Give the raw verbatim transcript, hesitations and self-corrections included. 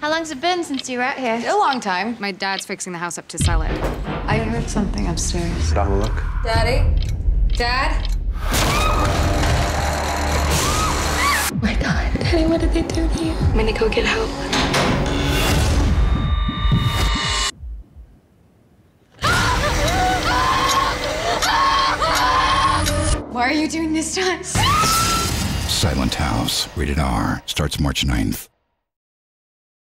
How long's it been since you were out here? A long time. My dad's fixing the house up to sell it. I heard something upstairs. Have a look. Daddy? Dad? Oh my God, Daddy, what did they do to you? I'm gonna go get help. Why are you doing this to us? Silent House, rated R, starts March ninth.